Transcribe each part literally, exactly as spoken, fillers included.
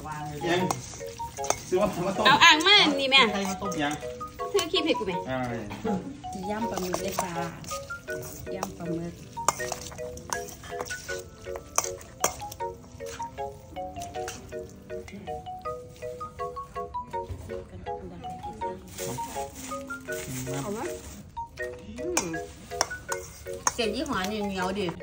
ยังซื้อมามาต้มเอาอ่างมานี่แม่ใครมาต้มยังซื้อครีมเผ็ดกูไหมย่ำปลาหมึกได้จ้าย่ำปลาหมึกเอาไหมเส้นยี่ห้อเหนียวดิ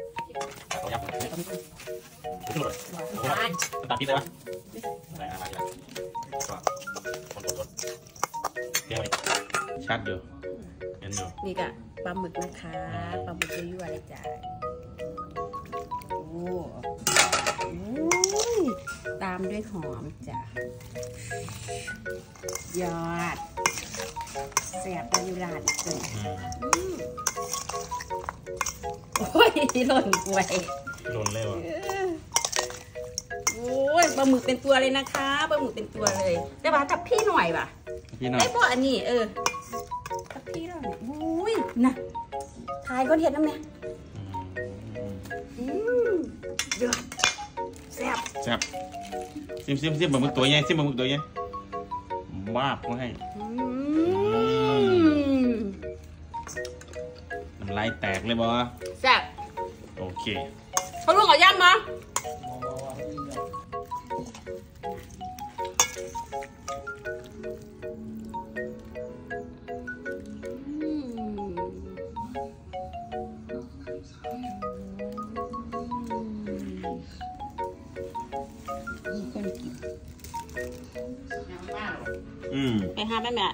ตัดพิษได้ปะได้อะไรได้ก็คนกดเที่ยวชัดอยู่เห็นอยู่นี่ก็ปลาหมึกนะคะปลาหมึกยั่วๆเลยจ้าโอ้ตามด้วยหอมจ้ะยอดแสบตะยุราดเกินโอ้ยหล่นกล้วยหล่นเลยว่ะโอ้ยปลาหมึกเป็นตัวเลยนะคะปลาหมึกเป็นตัวเลยได้ป่ะจับพี่หน่อยป่ะพี่หน่อยได้ป่ะอันนี้เออจับพี่หน่อยโอ้ยนะทายก้อนเห็ดน้ำเนี่ยอืมยอดแซ่บแซ่บซิมซิมซิมปลาหมึกตัวใหญ่ซิมปลาหมึกตัวใหญ่ว้าบมาให้น้ำลายแตกเลยบอแซ่บโอเคเขาลุงเอาย่ำมาอืมไปหาแม่แม่